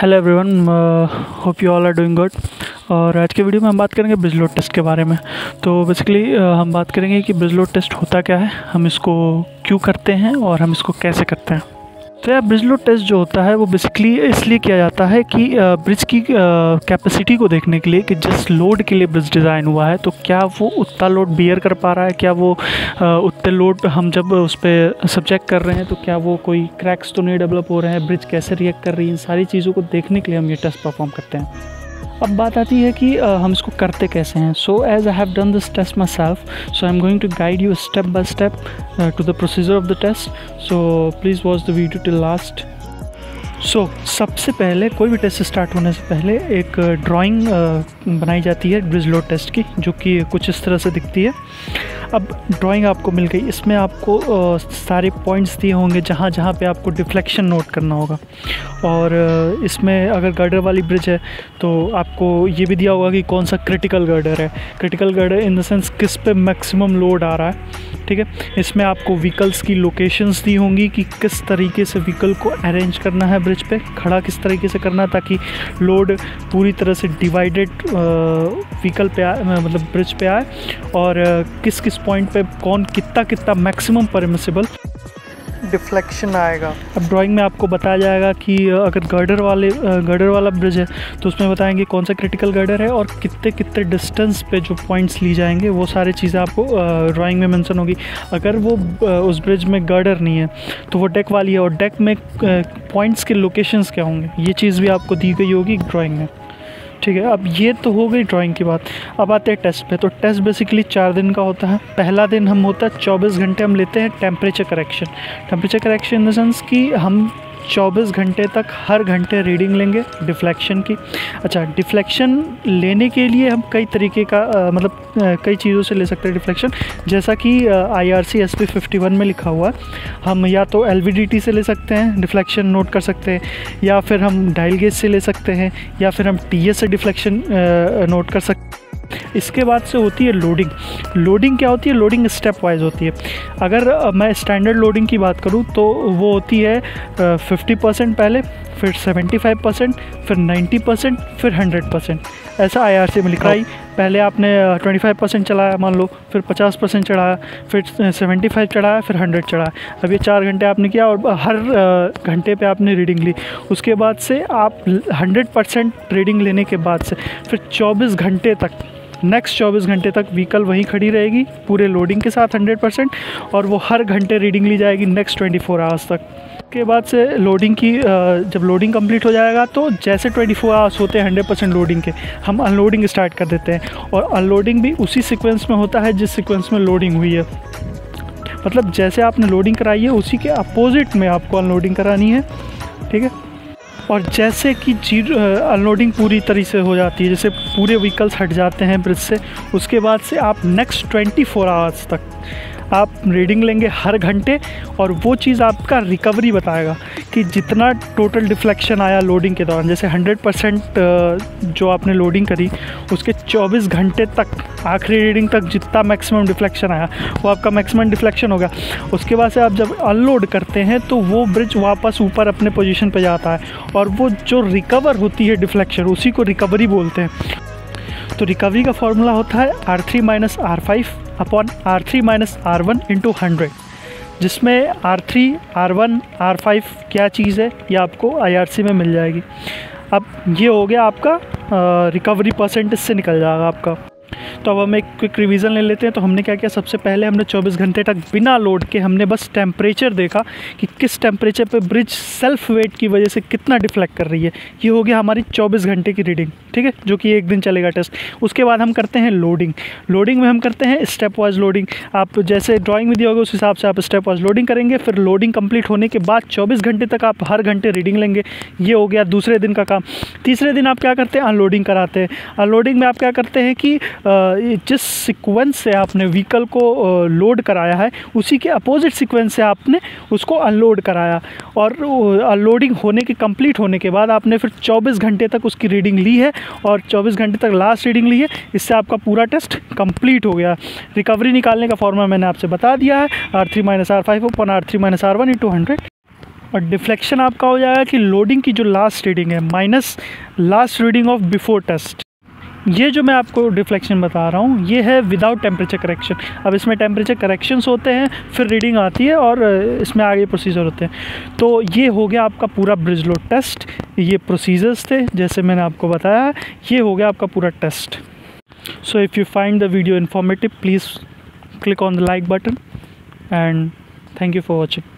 Hello everyone, hope you all are doing good. और आज के वीडियो में हम बात करेंगे ब्रिज लोड टेस्ट के बारे में। तो बेसिकली हम बात करेंगे कि ब्रिज लोड टेस्ट होता क्या है, हम इसको क्यों करते हैं और हम इसको कैसे करते हैं। तो यार, ब्रिज लोड टेस्ट जो होता है वो बेसिकली इसलिए किया जाता है कि ब्रिज की कैपेसिटी को देखने के लिए कि जिस लोड के लिए ब्रिज डिज़ाइन हुआ है तो क्या वो उतना लोड बियर कर पा रहा है, क्या वो उतने लोड हम जब उस पर सब्जेक्ट कर रहे हैं तो क्या वो कोई क्रैक्स तो नहीं डेवलप हो रहे हैं, ब्रिज कैसे रिएक्ट कर रही है, इन सारी चीज़ों को देखने के लिए हम ये टेस्ट परफॉर्म करते हैं। अब बात आती है कि हम इसको करते कैसे हैं। So as I have done this test myself, so I am going to guide you step by step to the procedure of the test. So please watch the video till last. So सबसे पहले कोई भी test start होने से पहले एक drawing बनाई जाती है ब्रिज लोड टेस्ट की, जो कि कुछ इस तरह से दिखती है। अब ड्राइंग आपको मिल गई, इसमें आपको सारे पॉइंट्स दिए होंगे जहाँ जहाँ पे आपको डिफ्लेक्शन नोट करना होगा। और इसमें अगर गर्डर वाली ब्रिज है तो आपको ये भी दिया होगा कि कौन सा क्रिटिकल गर्डर है। Critical girder in the sense किस पे मैक्सिमम लोड आ रहा है, ठीक है। इसमें आपको व्हीकल्स की लोकेशंस दी होंगी कि किस तरीके से व्हीकल को अरेंज करना है ब्रिज पे, खड़ा किस तरीके से करना है ताकि लोड पूरी तरह से डिवाइडेड व्हीकल पे आए, मतलब ब्रिज पे आए, और किस किस पॉइंट पे कौन कितना मैक्सिमम परमिसिबल डिफ्लेक्शन आएगा। अब ड्राइंग में आपको बताया जाएगा कि अगर गर्डर वाला ब्रिज है तो उसमें बताएंगे कौन सा क्रिटिकल गर्डर है और कितने डिस्टेंस पे जो पॉइंट्स ली जाएंगे, वो सारी चीज़ें आपको ड्राइंग में मेंशन होगी। अगर वो उस ब्रिज में गर्डर नहीं है तो वो डेक वाली है, और डेक में पॉइंट्स के लोकेशंस क्या होंगे, ये चीज़ भी आपको दी गई होगी ड्राइंग में, ठीक है। अब ये तो हो गई ड्राइंग की बात। अब आते हैं टेस्ट पे। तो टेस्ट बेसिकली 4 दिन का होता है। पहला दिन हम होता है 24 घंटे हम लेते हैं temperature correction. Temperature correction in the sense कि हम 24 घंटे तक हर घंटे रीडिंग लेंगे डिफ्लेक्शन की। अच्छा, डिफ्लेक्शन लेने के लिए हम कई तरीके का कई चीज़ों से ले सकते हैं डिफ्लेक्शन, जैसा कि IRC SP 51 में लिखा हुआ है। हम या तो LVDT से ले सकते हैं, डिफ्लेक्शन नोट कर सकते हैं, या फिर हम डायल गेज से ले सकते हैं, या फिर हम TS से डिफ्लेक्शन नोट कर सकते हैं। इसके बाद से होती है लोडिंग। लोडिंग क्या होती है? लोडिंग स्टेप वाइज होती है। अगर मैं स्टैंडर्ड लोडिंग की बात करूं तो वो होती है 50% पहले, फिर 75%, फिर 90%, फिर 100%। ऐसा IRC में लिखा है। पहले आपने 25% चलाया मान लो, फिर 50% चढ़ाया, फिर 75 चढ़ाया, फिर 100 चढ़ाया। अब ये 4 घंटे आपने किया और हर घंटे पे आपने रीडिंग ली। उसके बाद से आप 100% रीडिंग लेने के बाद से फिर 24 घंटे तक, नेक्स्ट 24 घंटे तक व्हीकल वहीं खड़ी रहेगी पूरे लोडिंग के साथ 100%, और वो हर घंटे रीडिंग ली जाएगी नेक्स्ट 24 आवर्स तक। के बाद से लोडिंग की जब लोडिंग कंप्लीट हो जाएगा तो जैसे 24 आवर्स होते हैं 100% लोडिंग के, हम अनलोडिंग स्टार्ट कर देते हैं। और अनलोडिंग भी उसी सीक्वेंस में होता है जिस सीक्वेंस में लोडिंग हुई है। मतलब जैसे आपने लोडिंग कराई है उसी के अपोजिट में आपको अनलोडिंग करानी है, ठीक है। और जैसे कि अनलोडिंग पूरी तरीके से हो जाती है, जैसे पूरे व्हीकल्स हट जाते हैं ब्रिज से, उसके बाद से आप नेक्स्ट 24 आवर्स तक आप रीडिंग लेंगे हर घंटे, और वो चीज़ आपका रिकवरी बताएगा कि जितना टोटल डिफ्लेक्शन आया लोडिंग के दौरान, जैसे 100% जो आपने लोडिंग करी उसके 24 घंटे तक आखिरी रीडिंग तक जितना मैक्सिमम डिफ्लेक्शन आया वो आपका मैक्सिमम डिफ्लेक्शन होगा। उसके बाद से आप जब अनलोड करते हैं तो वो ब्रिज वापस ऊपर अपने पोजीशन पे जाता है, और वो जो रिकवर होती है डिफ्लेक्शन उसी को रिकवरी बोलते हैं। तो रिकवरी का फॉर्मूला होता है R3 - R5 upon R3 - R1 × 100, जिसमें R3, R1, R5 क्या चीज़ है ये आपको IRC में मिल जाएगी। अब ये हो गया आपका रिकवरी परसेंटेज से निकल जाएगा आपका। तो अब हम एक क्विक रिवीजन ले लेते हैं। तो हमने क्या किया, सबसे पहले हमने 24 घंटे तक बिना लोड के हमने बस टेम्परेचर देखा कि किस टेम्परेचर पे ब्रिज सेल्फ वेट की वजह से कितना डिफ्लेक्ट कर रही है। ये हो गया हमारी 24 घंटे की रीडिंग, ठीक है, जो कि एक दिन चलेगा टेस्ट। उसके बाद हम करते हैं लोडिंग। लोडिंग में हम करते हैं स्टेप वाइज लोडिंग। आप जैसे ड्राइंग में दिया होगा उस हिसाब से आप स्टेप वाइज लोडिंग करेंगे। फिर लोडिंग कंप्लीट होने के बाद 24 घंटे तक आप हर घंटे रीडिंग लेंगे। ये हो गया दूसरे दिन का काम। तीसरे दिन आप क्या करते हैं, अनलोडिंग कराते हैं। अनलोडिंग में आप क्या करते हैं कि जिस सीक्वेंस से आपने व्हीकल को लोड कराया है उसी के अपोजिट सीक्वेंस से आपने उसको अनलोड कराया, और अनलोडिंग होने के कंप्लीट होने के बाद आपने फिर 24 घंटे तक उसकी रीडिंग ली है, और 24 घंटे तक लास्ट रीडिंग ली है। इससे आपका पूरा टेस्ट कंप्लीट हो गया। रिकवरी निकालने का फॉर्मूला मैंने आपसे बता दिया है, R3 - R5 upon R3 - R1 × 100। और डिफ्लेक्शन आपका हो जाएगा कि लोडिंग की जो लास्ट रीडिंग है minus last reading of before test. ये जो मैं आपको डिफ्लेक्शन बता रहा हूँ ये है विदाउट टेम्परेचर करेक्शन। अब इसमें टेम्परेचर करेक्शंस होते हैं, फिर रीडिंग आती है और इसमें आगे प्रोसीजर होते हैं। तो ये हो गया आपका पूरा ब्रिज लोड टेस्ट। ये प्रोसीजर्स थे जैसे मैंने आपको बताया, ये हो गया आपका पूरा test. So if you find the video informative, please click on the like button and thank you for watching.